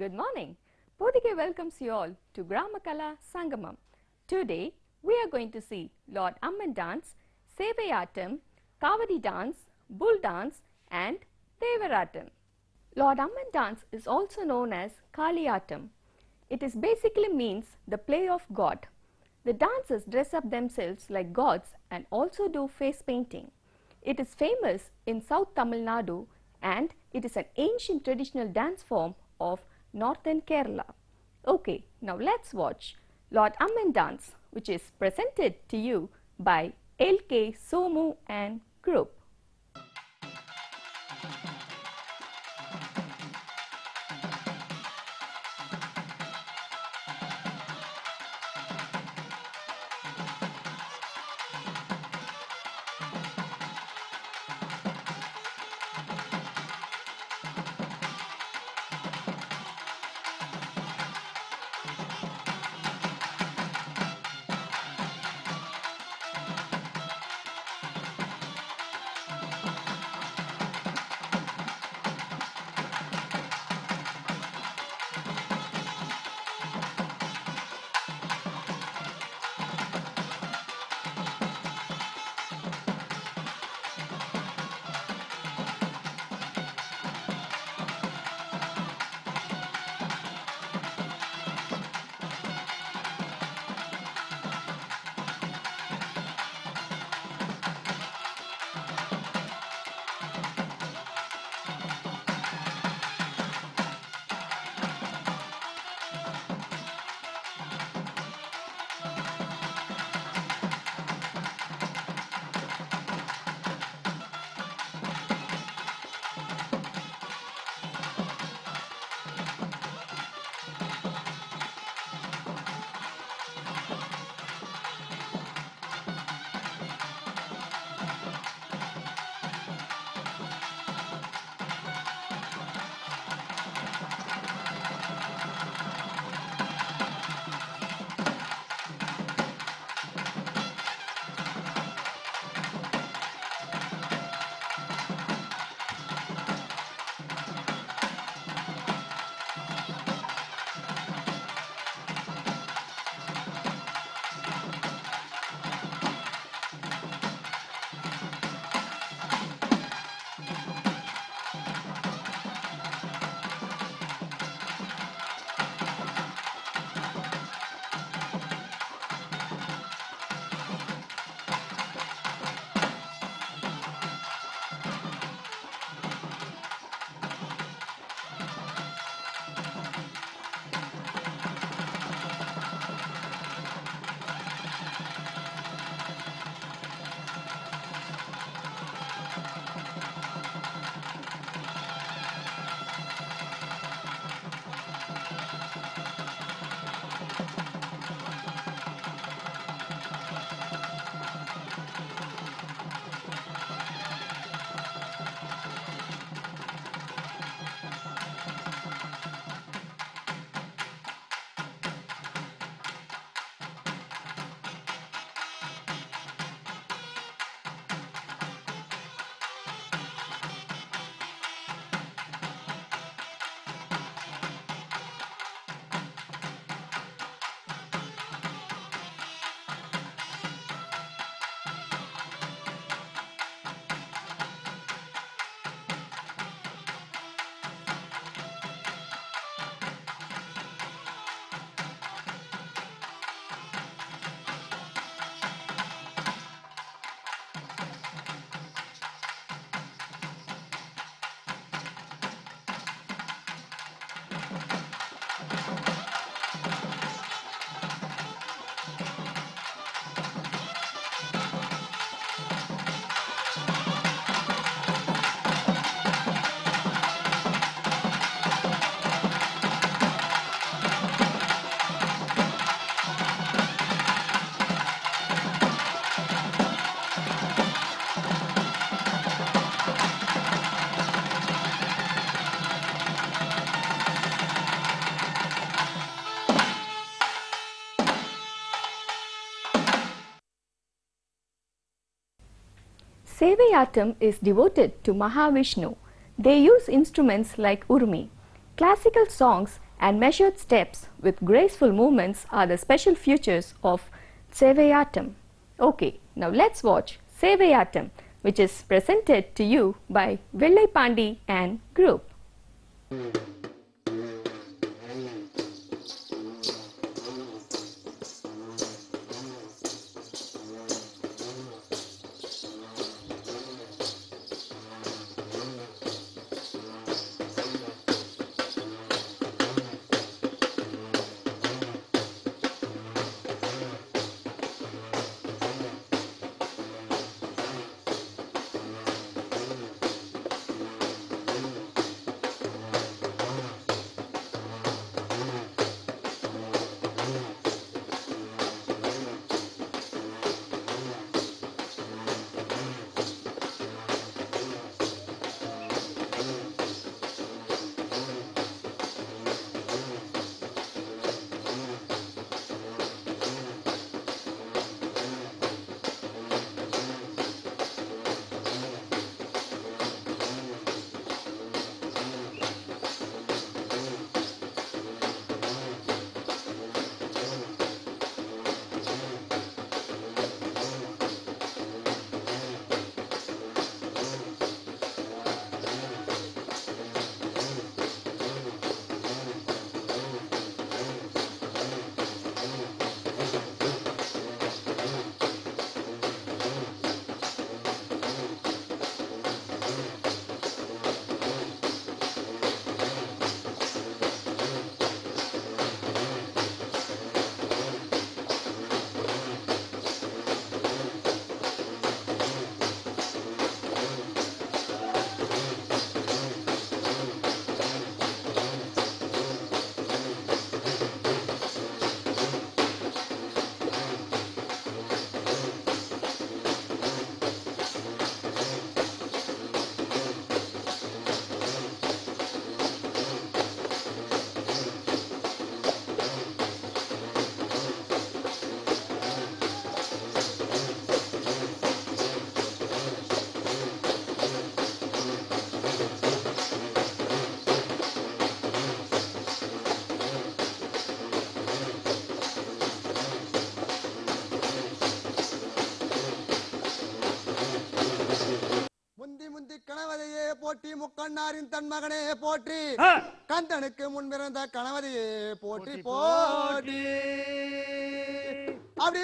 Good morning. Podige welcomes you all to Gramakala Sangamam. Today we are going to see Lord Amman dance, Sevayattam, Kavadi dance, Bull dance and Devarattam. Lord Amman dance is also known as Kaliyattam. It is basically means the play of God. The dancers dress up themselves like gods and also do face painting. It is famous in South Tamil Nadu and it is an ancient traditional dance form of northern Kerala. Okay, now let's watch Lord Amman dance, which is presented to you by LK Somu and group. Sevayattam is devoted to Mahavishnu. They use instruments like urmi. Classical songs and measured steps with graceful movements are the special features of Sevaiyatam. Okay, now let's watch Sevaiyatam, which is presented to you by Vellai Pandi and group. போற்றி முக்கண்ணாரின் தன் மகனே போற்றி கந்தனுக்கு முன்பிறந்த கணவதியே போற்றி போற்றி அப்படி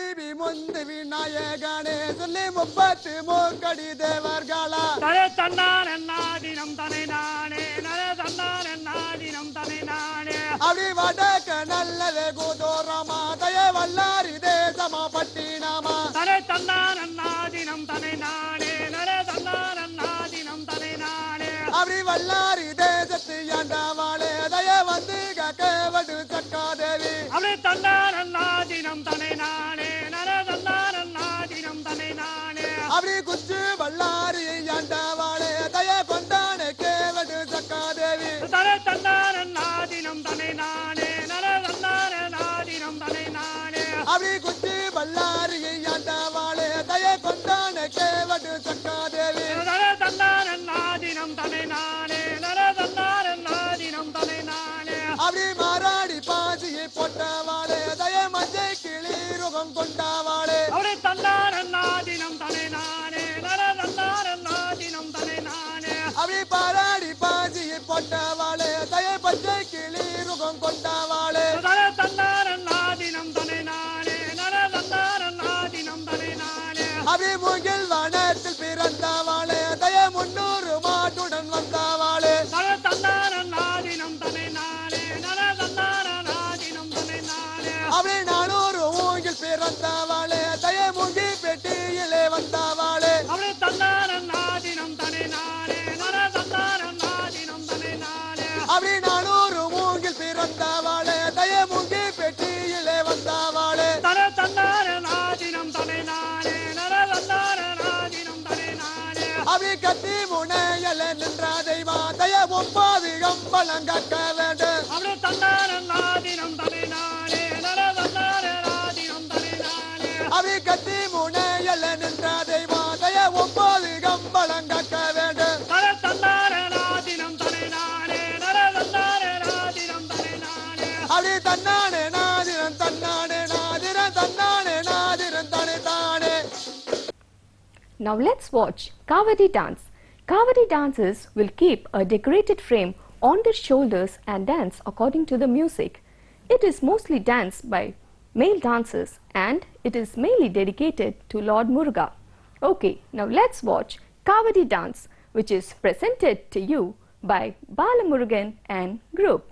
முந்திவி நாயகனே சொல்லி 30 மூக்கடி தேவர்களா தலை தன்னான் என்னாதினம் தனை நானே நலே தன்னான் என்னாதினம் தனை நானே அப்படி வடக்க நல்லது கோதோரமா தய வல்லாரி தேசமா பட்டினாமா தலை தன்னான் என்னாதினம் தனை நானே நலே தன்னான் என்னாதினம் தனை நானே அப்படி வல்லாரி தேசத்து ஆண்டவாளே தய வந்து கேவடு சக்காதேவி அப்படி தன்னான் என்னாதினம் தனை நானே நலே தன்னான் என்னாதினம் தனை நானே அப்படி குச்சு வல்லாரி ஆண்டவாளே தய கொண்டானே கேவடு சக்காதேவி தலை தன்னான் என்னாதினம் தனை நானே நலே தன்னான் என்னாதினம் தனை நானே அப்படி குச்சி வல்லாரி ஆண்டவாளே தய கொண்டானே கேவடு சக்காதேவி தலை தன்னான் என்னாதினம் தனை நானே நலே தன்னான் என்னாதினம் தனை நானே அப்படி மாறாடி பாசியை போட்டவாளே தய மஞ்சை கிளி ருகம் கொண்டாவாளே அப்படி தன்னான் என்னாதினம் தனை நானே நலே தன்னான் என்னாதினம் தனை நானே அப்படி பாராடி பாசியை போட்டவாளே தய பச்சை கிளி ருகம் கொண்டாவாளே தலை தன்னான் என்னாதினம் தனை நானே நலே தன்னான் என்னாதினம் தனை நானே அப்படி மூங்கில் வனத்தில் பிறந்தவாளே தய 300 மாட்டுடன் வந்தவாளே தலை தன்னான் என்னாதினம் தனை நானே நலே தன்னான் என்னாதினம் தனை நானே அப்படி 400 மூங்கில் பிறந்தவாளே தய மூங்கி பெட்டியிலே வந்தவாளே அப்படி தன்னான் என்னாதினம் தனை நானே நலே தன்னான் என்னாதினம் தனை நானே அப்படி 400 மூங்கில் பிறந்தவாளே தய மூங்கி பெட்டியிலே வந்தவாளே தலை தன்னான் என்னாதினம் தனை நானே நலே தன்னான் என்னாதினம் தனை நானே அப்படி கத்தி முனையல நின்ற தெய்வா தய 9 கம்பளம் கக்க வேண்டும் அப்படி தன்னான் என்னாதினம் தனை நானே நலே தன்னான் என்னாதினம் தனை நானே அப்படி கத்தி முனையல நின்ற தெய்வா தய 9 கம்பளம் கக்க வேண்டும் தலை தன்னான் என்னாதினம் தனை நானே நலே தன்னான் என்னாதினம் தனை Now let's watch Kavadi dance. Kavadi dancers will keep a decorated frame on their shoulders and dance according to the music. It is mostly danced by male dancers and it is mainly dedicated to Lord Muruga. Okay, now let's watch Kavadi dance, which is presented to you by Balamurugan and group.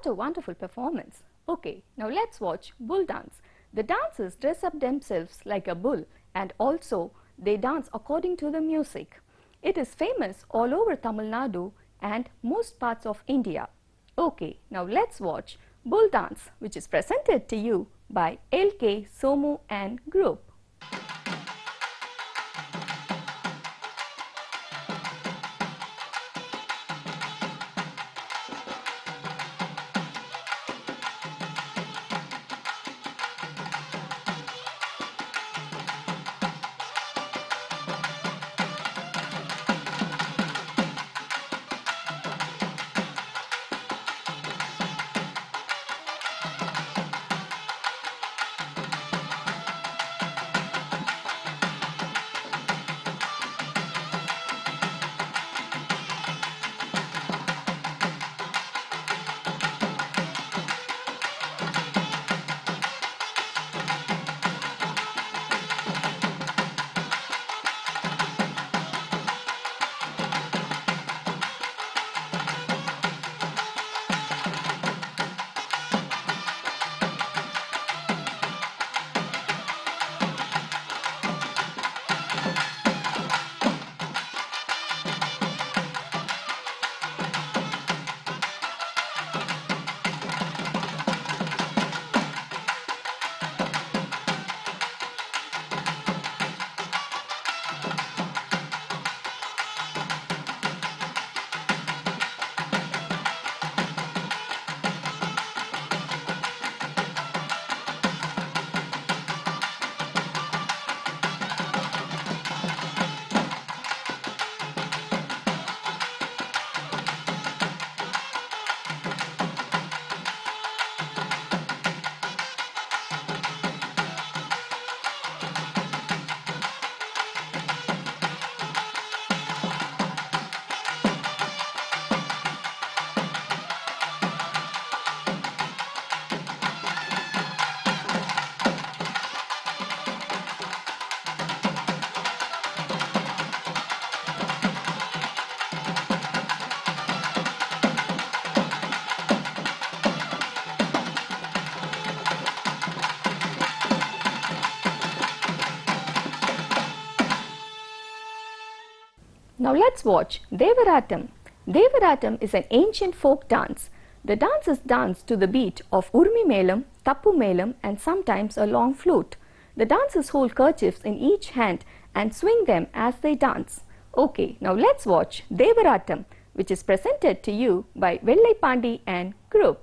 What a wonderful performance. Okay, now let's watch bull dance. The dancers dress up themselves like a bull and also they dance according to the music. It is famous all over Tamil Nadu and most parts of India. Okay, now let's watch bull dance, which is presented to you by LK Somu and Group. Now let's watch Devaratam. Devaratam is an ancient folk dance. The dancers dance to the beat of Urmi Melam, Tappu Melam and sometimes a long flute. The dancers hold kerchiefs in each hand and swing them as they dance. Okay, now let's watch Devaratam, which is presented to you by Vellai Pandi and Group.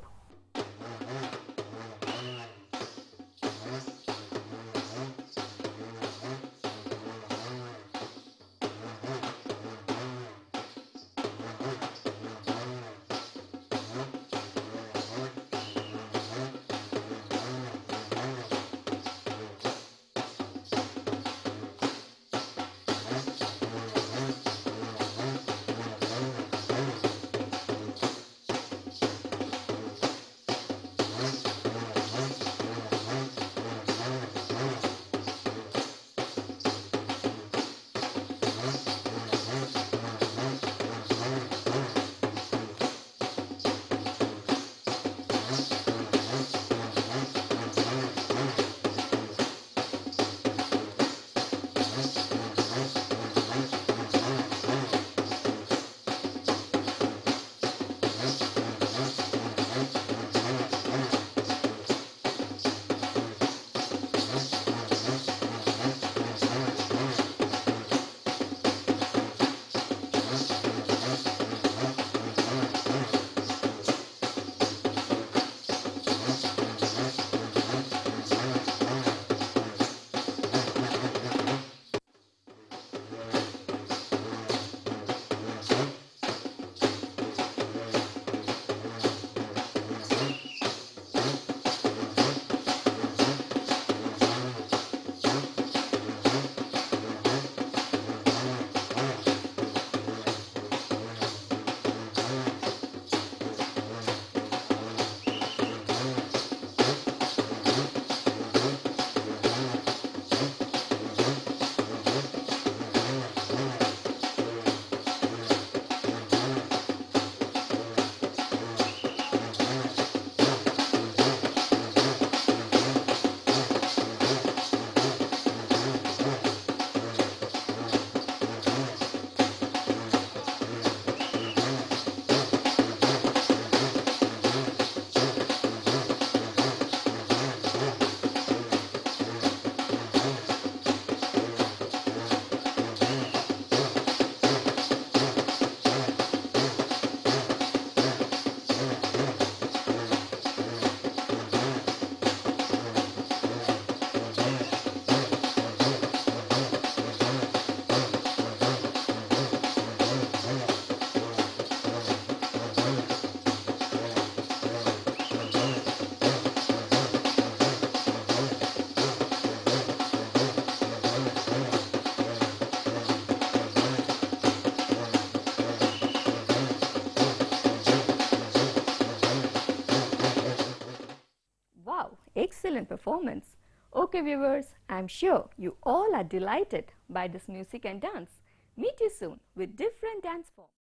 excellent performance. Okay viewers, I am sure you all are delighted by this music and dance. Meet you soon with different dance forms.